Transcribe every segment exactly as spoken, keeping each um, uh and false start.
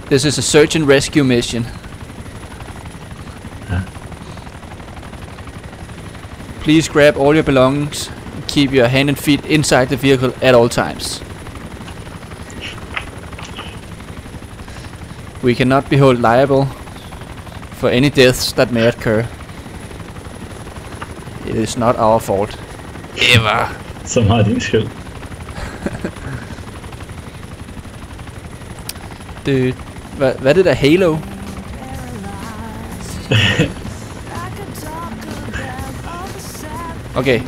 This is a search and rescue mission. Ja. Please grab all your belongings and keep your hand and feet inside the vehicle at all times. We cannot be held liable for any deaths that may occur. It is not our fault. Ever. Så meget din skyld. Det, hvad, hvad er det der Halo? Okay.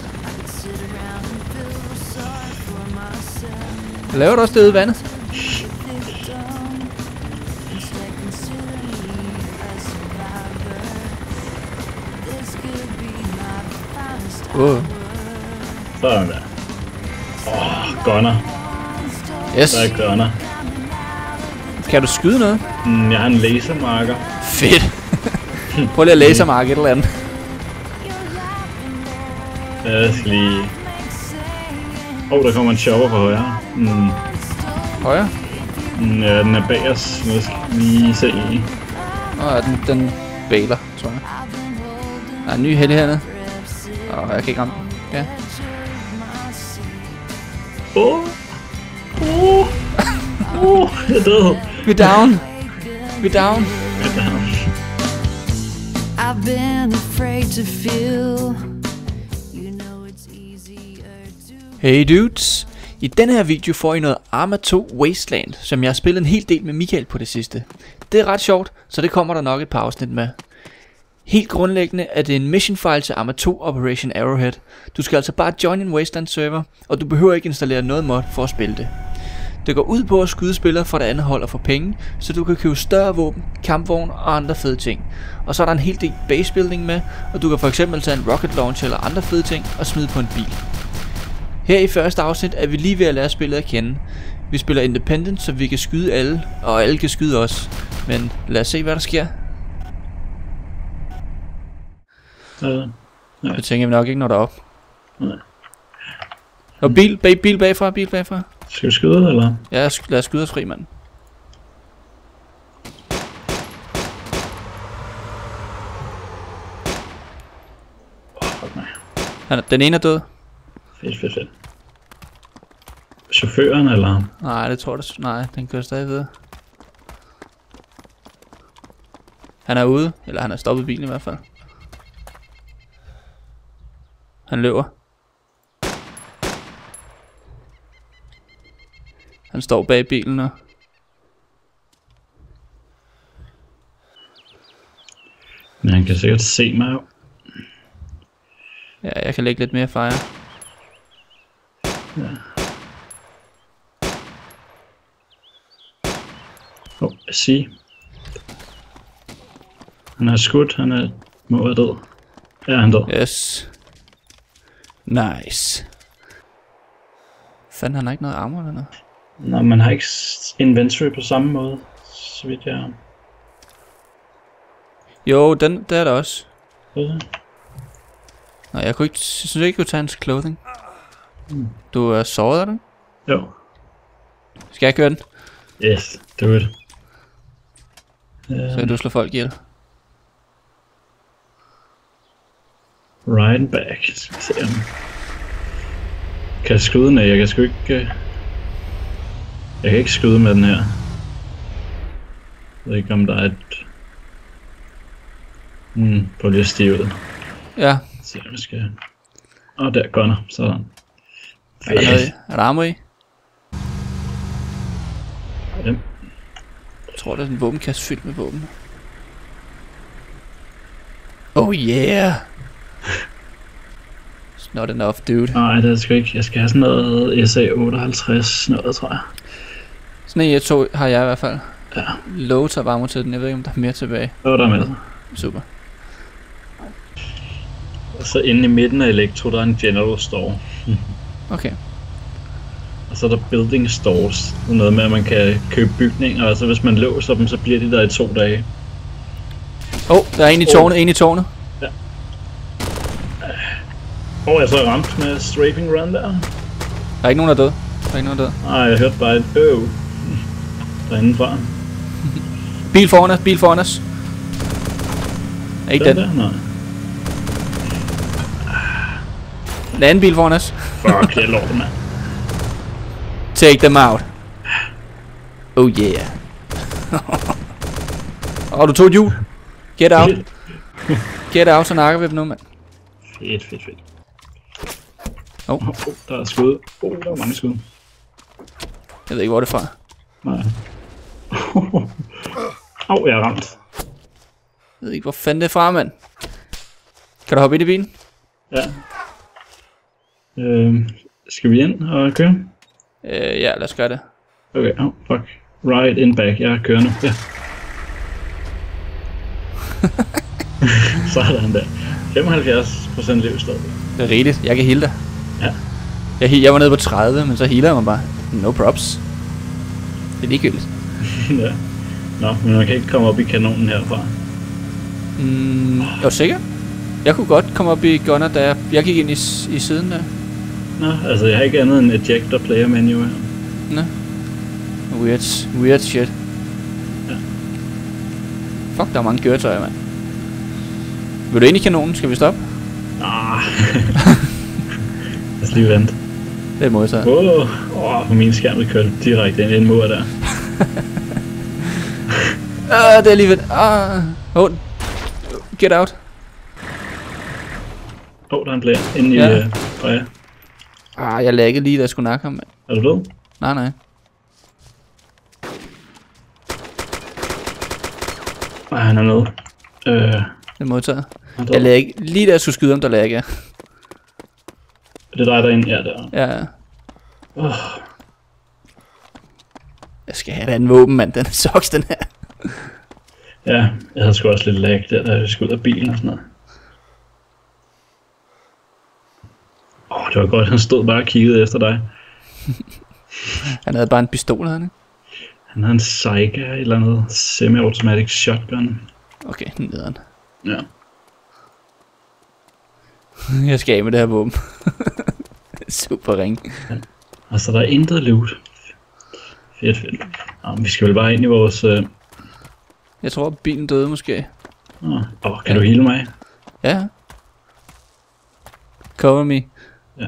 Laver du også det ude i vandet? Wow. Sådan der. Åh, oh, gunner. Yes. Der er gunner. Kan du skyde noget? Mm, jeg har en lasermarker. Fedt. Prøv lige at lasermarke et eller andet. Jeg skal lige... Åh, oh, der kommer en chopper fra højre. Mm. Højre? Mm, ja, den er bag os. Nu skal vi lige se i. Åh, oh, den, den bailer, tror jeg. Der er en ny helle hernede. Åh, oh, jeg kan ikke ramme den. Ja. Åh! Åh! Åh! Jeg er død! Vi er down! Vi er down! Jeg er down. I've been afraid to feel. You know it's easier to. Hey dudes! I denne her video får I noget Arma to Wasteland, som jeg har spillet en hel del med Michael på det sidste. Det er ret sjovt, så det kommer der nok et par afsnit med. Helt grundlæggende er det en mission file til Arma to Operation Arrowhead. Du skal altså bare join en Wasteland server, og du behøver ikke installere noget mod for at spille det. Det går ud på at skyde spillere fra det andet hold og få penge, så du kan købe større våben, kampvogne og andre fede ting. Og så er der en hel del basebuilding med, og du kan for eksempel tage en rocket launcher eller andre fede ting og smide på en bil. Her i første afsnit er vi lige ved at lære spillet at kende. Vi spiller independent, så vi kan skyde alle, og alle kan skyde os. Men lad os se hvad der sker. Ja. Ja. Det tænker vi nok ikke når der er op. Nej. Og bil, bag, bil bagfra, bil bagfra. Skal vi skyde, eller? Ja, lad os skyde os fri, mand. Åh, fuck mig. Han, den ene er død. Fedt, fedt, fedt. Chaufføren, eller? Nej, det tror jeg. Nej, den kører stadig videre. Han er ude, eller han er stoppet bilen i hvert fald. Han løber. Han står bag bilen nu. Men han kan sikkert se mig jo. Ja, jeg kan lægge lidt mere fire. Ja. Åh, oh, jeg siger. Han er skudt, han er må være død. Ja, han er død. Yes. Nice. Fanden, han har ikke noget armor eller noget? Nå, man har ikke inventory på samme måde, så vidt jeg er. Jo, den der er der også. Okay. Nå, jeg kunne ikke, jeg synes ikke, jeg kunne tage hans clothing. Mm. Du er såret af den? Jo. Skal jeg køre den? Yes, do it. Så kan du slå folk ihjel. Right back. Skal vi se om... Kan jeg skyde den af? Jeg kan sgu ikke... Uh... Jeg kan ikke skyde med den her. Jeg ved ikke om der er et... Hmm, prøv lige at stige ud. Ja. Se om jeg skal... Åh, oh, der gunner. Sådan. Er der, noget, er der armor i? Ja. Jeg tror, det er en våbenkasse fyldt med våben. Oh yeah! It's not enough, dude. Nej, det er sgu ikke. Jeg skal have sådan noget S A otteoghalvtreds, noget, tror jeg. Sådan en jeg tog, har jeg i hvert fald. Ja. Low tager varme til den. Jeg ved ikke, om der er mere tilbage. Det var der med. Super. Og så inde i midten af Elektro, der er en general store. Okay. Og så er der building stores. Det er noget med, at man kan købe bygninger, og så hvis man låser dem, så bliver de der i to dage. Åh, oh, der er en i tårnet, oh. en i tårnet. Ja. Åh, oh, jeg så ramt med strafing run der. Der er ikke nogen, der er død. Der er ikke nogen, der er død. Nej, jeg hørte bare et øv derindefra. Bil foran os, bil foran os. Er ikke den? Den der? Nej. Den anden bil foran os. Fuck, jeg lov, mand. Take them out. Oh yeah. Åh, oh, du tog et hjul. Get out. Get out, så nakker vi dem nu, mand. Fedt, fedt, fedt. Oh. Oh, der er skud. Oh, der er mange skud. Jeg ved ikke, hvor det er fra. Nej. Au, jeg er ramt. Jeg ved ikke, hvor fanden det er fra, mand. Kan du hoppe ind i bilen? Ja. Øhm, skal vi ind og køre? Øh, ja, lad os gøre det. Okay, oh, fuck. Right in back, jeg kører nu. Ja. Sådan der. femoghalvfjerds procent liv stadig. Det er rigtigt, jeg kan heale dig. Ja. Jeg, he- jeg var nede på tredive, men så healer jeg mig bare. No props. Det er ligegyldigt. Ja. Nå, men man kan ikke komme op i kanonen herfra. Mm, er du sikker? Jeg kunne godt komme op i gunner, da jeg, jeg gik ind i, s- i siden der. Nå, altså jeg har ikke andet end ejector player menu her. Nå. Weird, weird shit. Ja. Fuck, der er mange køretøjer, mand. Vil du ind i kanonen? Skal vi stoppe? Ah. Lad os lige vente. Det er modtaget. Åh, oh, på min skærm vil køre direkte ind i en mur der. Ah, det er alligevel. Ah, oh. Get out. Åh, oh, der er en player inde i Ja. øh, højre. Ah, jeg laggede lige, da jeg skulle nakke ham, mand. Er du død? Nej, nej. Nej, han er nede. Øh, Det er modtaget. han er Jeg død. lag, lige da jeg skulle skyde ham, der laggede jeg. Det er dig derinde? Ja, der. Ja. Oh, Jeg skal have et andet våben, mand. Den er soks, den her. ja, jeg havde sgu også lidt lag der, da jeg skulle ud af bilen og sådan noget. Åh, oh, det var godt, han stod bare og kiggede efter dig. Han havde bare en pistol, havde han, ikke? Han havde en Saiga, et eller andet semi-automatic shotgun. Okay, nederen. Ja. Jeg skal af med det her våben. Super ring. Altså, der er intet loot. Fedt, fedt. Nå, men vi skal vel bare ind i vores... Øh... Jeg tror, bilen døde måske. Åh, oh, kan ja. du heale mig? Ja. Cover me. Ja.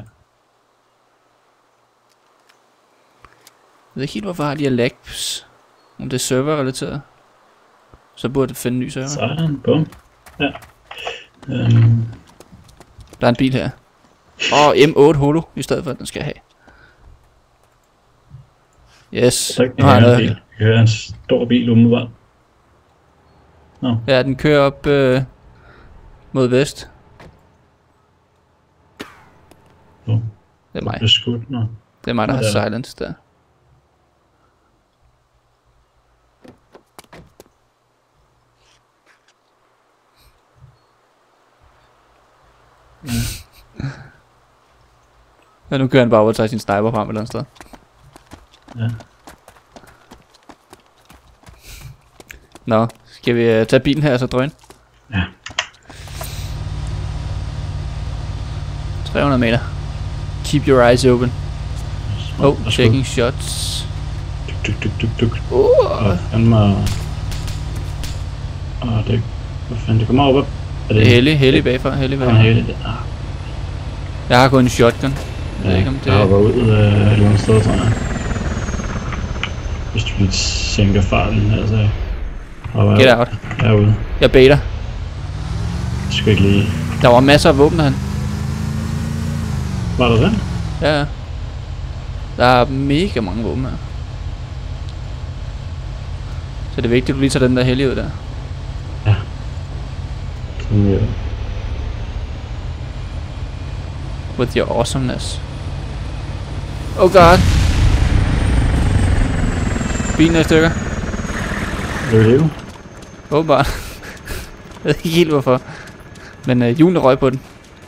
Jeg ved ikke helt, hvorfor har de her lags. Om det er server-relateret. Så burde det finde en ny server. Sådan, bum. Ja. Um... Der er en bil her. Åh, oh, M otte Holo, i stedet for at den skal have. Yes, Så kan nu har jeg jeg noget. en bil. Jeg hører en stor bil umiddelbart. Nå. Ja, den kører op øh, mod vest. Oh. Det er mig. Det er skudt, nå. Det er mig, der Nå, har det er silence der. Ja, nu kører han bare over og tager sin sniper frem et eller andet sted. Ja. Nå, skal vi uh, tage bilen her og så drøn? Ja. tre hundrede meter. Keep your eyes open. Smart. Oh, Værsgo. checking shots. Duk, duk, duk, duk, duk. Uh, Og fandme... Åh, det... Hvad fanden, det kommer op op. Er det er heldig, heldig bagfra, heldig Han er bagfra. heldig, det. Ah. Jeg har kun en shotgun. Jeg ved Ja, ikke om det jeg hopper ud øh, et eller andet sted, tror jeg. Hvis du lige sænker farten, altså... hopper Get jeg out. herude. Jeg baiter. Jeg skal ikke lige... Der var masser af våben derhen. Var der den? Ja, ja. Der er mega mange våben her. Så det er vigtigt, at du lige tager den der hellige ud der. Ja. Sådan, ja. With your awesomeness. Oh god. Bilen er i stykker. Vil du leve? Åbenbart. Jeg ved ikke helt hvorfor. Men øh, hjulene røg på den.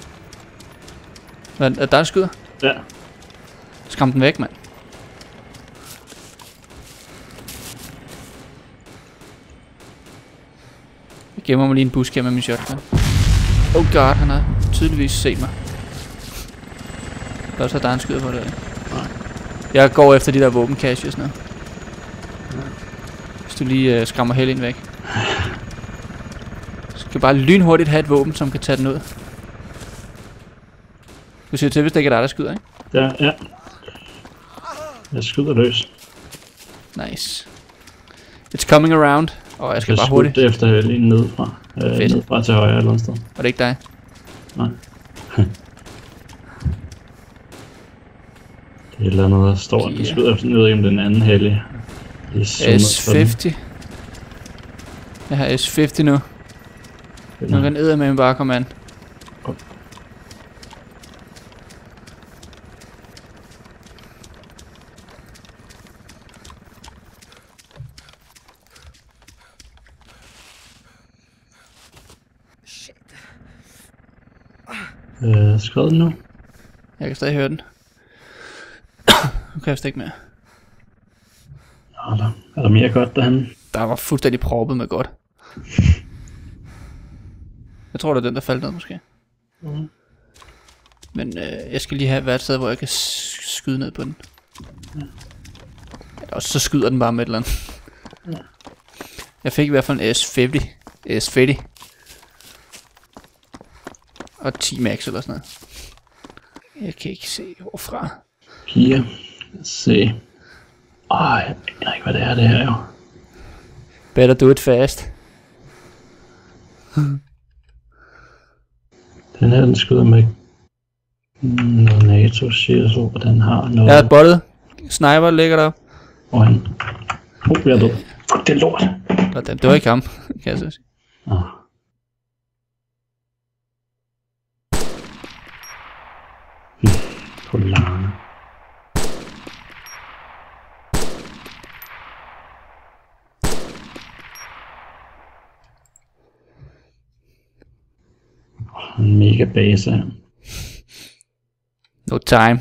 Men, er der en skyder? Ja. Skram den væk, mand. Jeg gemmer mig lige en busk her med min shotgun. Oh god, han har tydeligvis set mig. Der er så der er en skyder på det. Nej. Jeg går efter de der våbencache og sådan noget. Hvis du lige øh, skræmmer Helin væk. Du skal bare lynhurtigt have et våben, som kan tage den ud. Du siger til, hvis det ikke er dig, der skyder, ikke? Ja, ja. Jeg skyder løs. Nice. It's coming around. Og oh, jeg skal jeg bare hurtigt. Jeg efter Helin nedefra. Øh, nedefra til højre eller andet sted. Var det ikke dig? Nej. Det er et eller andet, der står. Yeah. Jeg skyder efter, jeg ved ikke om den anden hellig. S halvtreds. Jeg har S halvtreds nu. Nu kan den eddermame bare komme an. Oh. Øh, skrevet den nu? Jeg kan stadig høre den. Nu kan jeg stikke mere. Er der, er der mere godt derhen? Der var fuldstændig proppet med godt. Jeg tror, det er den, der faldt ned måske. Mm. Men øh, jeg skal lige have hvert sted, hvor jeg kan skyde ned på den. Ja. Og så skyder den bare med et eller andet. Ja. Jeg fik i hvert fald en S halvtreds. S halvtreds. Og ti max eller sådan noget. Jeg kan ikke se hvorfra. Piger. Lad os se. Åh, jeg aner ikke, hvad det er, det her jo. Better do it fast. Den her, den skyder med noget NATO shield, og den har noget... Jeg har et bottet. Sniper ligger der. Og han... Oh, jeg er død. Det er lort. Sådan, det var ikke ham, kan jeg så sige. Ah. På lange. En mega base her. No time.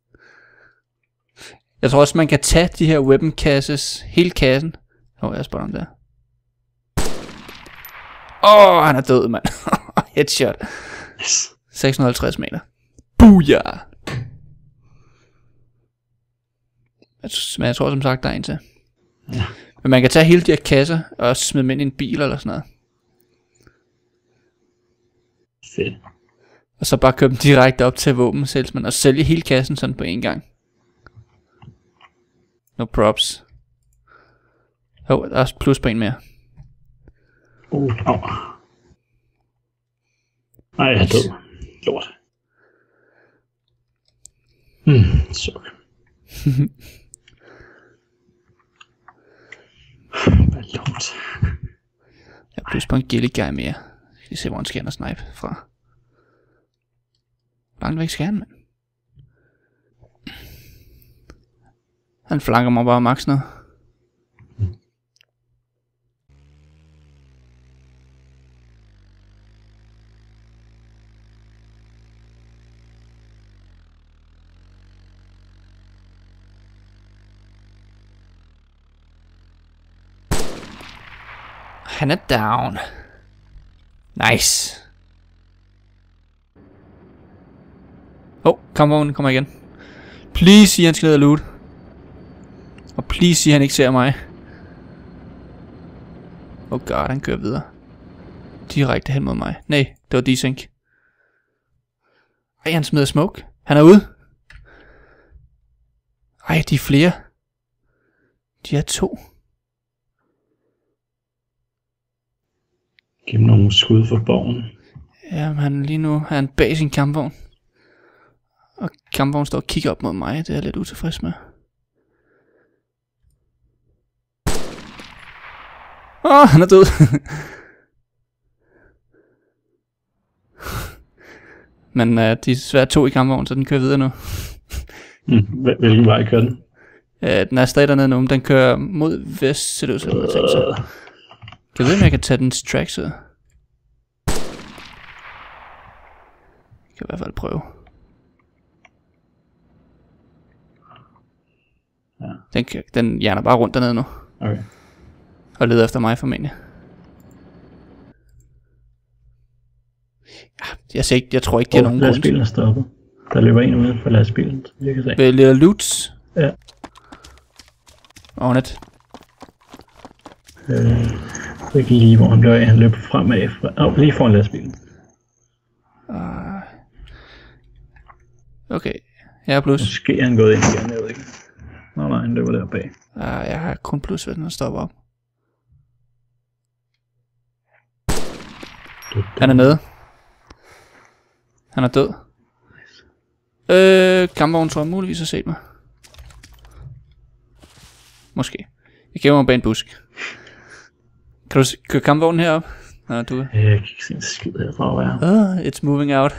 Jeg tror også man kan tage de her weapon cases, hele kassen. Åh, oh, jeg spørger om det. Åh, oh, han er død, mand. Headshot. Yes. seks hundrede og halvtreds meter. Booyah! Men jeg tror som sagt, der er en til. Ja. Men man kan tage hele de her kasser og smide dem ind i en bil eller sådan noget. Fedt. Og så bare køre dem direkte op til våbensalgsmand og sælge hele kassen sådan på en gang. No props. Åh, oh, der er plus på en mere. Uh, au. Ej, jeg er død. Lort. Hmm, så. Hvad lort. Jeg er plus på en gilligej mere. Skal vi se, hvor han skal hen og snipe fra. Langt væk skal han, mand. Han flanker mig bare max nu. Han er down. Nice. Åh, oh, kampvognen kommer igen. Please sig han skal ned og loot. Og please sig han ikke ser mig. Oh god, han kører videre. Direkte hen mod mig. Nej, det var desync. Ej, han smider smoke. Han er ude. Ej, de er flere. De er to. Giv dem nogle skud for borgen. Jamen, han lige nu er han bag sin kampvogn. Og kampvognen står og kigger op mod mig. Det er jeg lidt utilfreds med. Åh, oh, han er død. Men uh, de er svært to i kampvognen, så den kører videre nu. Mm, hvilken vej kører den? Uh, den er stadig dernede nu, men den kører mod vest, ser det ud som jeg tænker så. Kan jeg vide, om jeg kan tage den tracks ud? Jeg kan i hvert fald prøve. Ja. Den, den hjerner bare rundt dernede nu. Okay. Og leder efter mig formentlig. Jeg, ser ikke, jeg tror ikke, det er oh, nogen grund. Lastbilen er stoppet. Der løber en ud fra lastbilen. Jeg kan se. Ved Lille Lutz. Ja. On it. Øh, ikke lige hvor han blev af. Han løb fremad. Åh, oh, lige foran lastbilen. Uh, okay, jeg er plus. Måske er han gået ind igen, jeg ved ikke. Nå nej, han løber der bag. Uh, jeg har kun plus, hvis den stopper op. Han er nede. Han er død. Øh, kampvognen tror jeg muligvis har set mig. Måske. Jeg gemmer mig bag en busk. Kan du køre kampvognen herop? Nå, du... Jeg kan ikke se en skid herfra, hvad jeg Oh, it's moving out.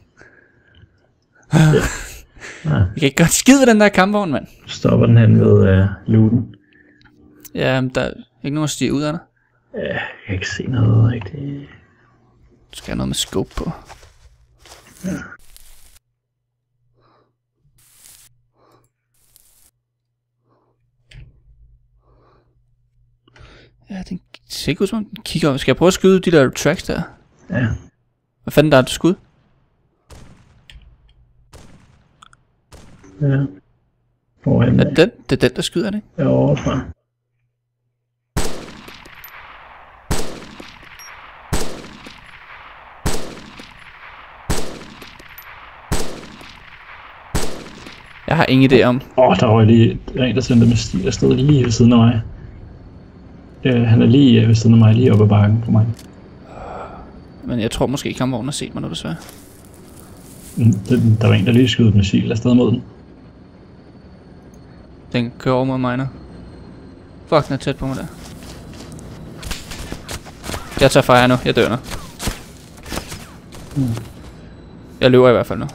ja. Jeg kan ikke gøre skid ved den der kampvogn, mand. Stopper den hen ved uh, looten. Ja, der er ikke nogen at stige ud af dig. Ja, jeg kan ikke se noget rigtigt. Du skal have noget med scope på. Ja. Ja, den ser ikke ud som den kigger op. Skal jeg prøve at skyde de der tracks der? Ja. Hvad fanden der er til skud? Ja. Hvor er den? Er det den? Det er den, der skyder, det? Jeg er overfra. Jeg har ingen idé om. Åh, oh, der var lige en, der sendte med stil afsted lige ved siden af mig. Uh, han er lige ved siden af mig, lige oppe ad bakken for mig. Men jeg tror måske ikke, kampvognen har set mig nu, desværre. Der var en, der lige skød et missil afsted mod den. Den kører over mod mig nu. Fuck, den er tæt på mig der. Jeg tager fire nu, jeg dør nu. Mm. Jeg løber i hvert fald nu.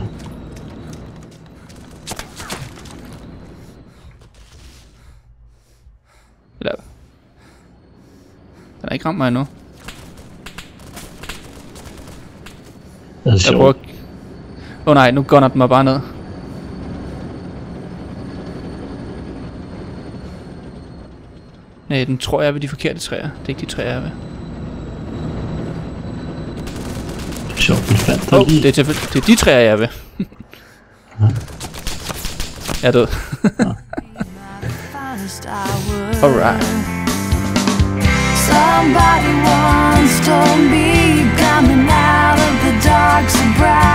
Eller... Den har ikke ramt mig endnu. Det er Jeg sjovt. prøver... Åh oh, nej, nu gunner den mig bare ned. Nej, den tror jeg er ved de forkerte træer. Det er ikke de træer, jeg er ved. Det er sjovt, vi fandt Åh, dig oh, lige. det er tilfældigt. Det er de træer, jeg er ved. Jeg er død. Alright. Somebody once told me coming out of the dark so bright.